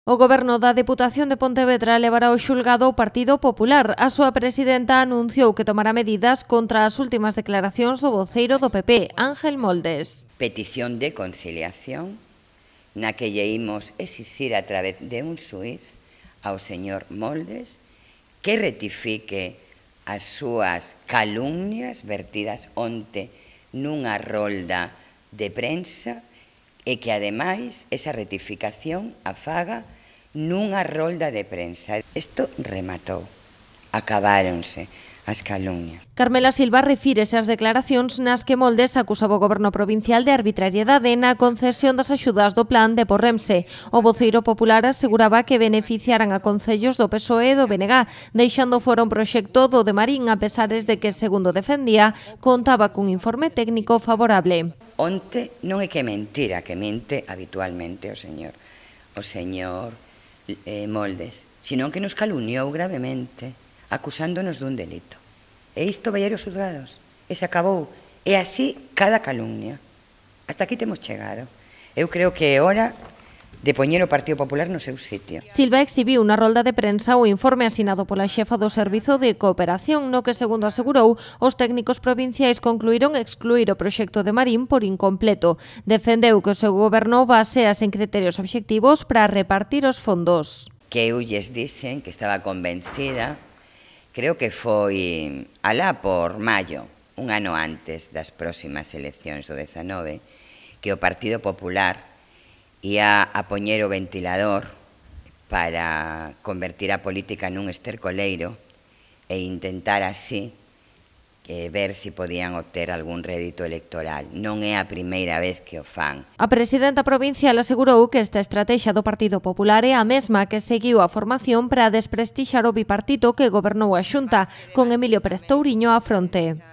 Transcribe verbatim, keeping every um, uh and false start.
O Goberno da Deputación de Pontevedra levará ao xulgado o Partido Popular. A súa presidenta anunciou que tomará medidas contra as últimas declaracións do voceiro do P P, Ángel Moldes. Petición de conciliación na que lle imos exixir a través de un xuiz ao señor Moldes que rectifique as súas calumnias vertidas onte nunha rolda de prensa e que, ademais, esa rectificación a faga nunha rolda de prensa. Isto rematou. Acabáronse as calumnias. Carmela Silva refírese ás declaracións nas que Moldes acusaba o Goberno provincial de arbitrariedade na concesión das axudas do plan de Porremse. O voceiro popular aseguraba que beneficiaran a concellos do P S O E e do B N G, deixando fora un proxecto do de Marín, a pesares de que, segundo defendía, contaba cun informe técnico favorable. Onte non é que mentira, que mente habitualmente o señor, o señor eh, Moldes, sino que nos caluniou gravemente, acusándonos dun delito. E isto vai ir aos xulgados. E se acabou. E así cada calumnia. Hasta aquí temos chegado. Eu creo que é hora de poñer o Partido Popular no seu sitio. Silva exhibiu na rolda de prensa o informe asinado pola xefa do Servizo de Cooperación, no que, segundo asegurou, os técnicos provinciais concluíron excluir o proxecto de Marín por incompleto. Defendeu que o seu goberno basease en criterios obxectivos para repartir os fondos. Que eu lles dixen que estaba convencida, creo que foi alá por maio, un ano antes das próximas eleccións do dezanove, que o Partido Popular ia a poñer o ventilador para convertir a política nun estercoleiro e intentar así eh, ver se podían obter algún rédito electoral. Non é a primeira vez que o fan. A presidenta provincial asegurou que esta estrategia do Partido Popular é a mesma que seguiu a formación para desprestixar o bipartito que gobernou a Xunta, con Emilio Pérez Touriño á fronte.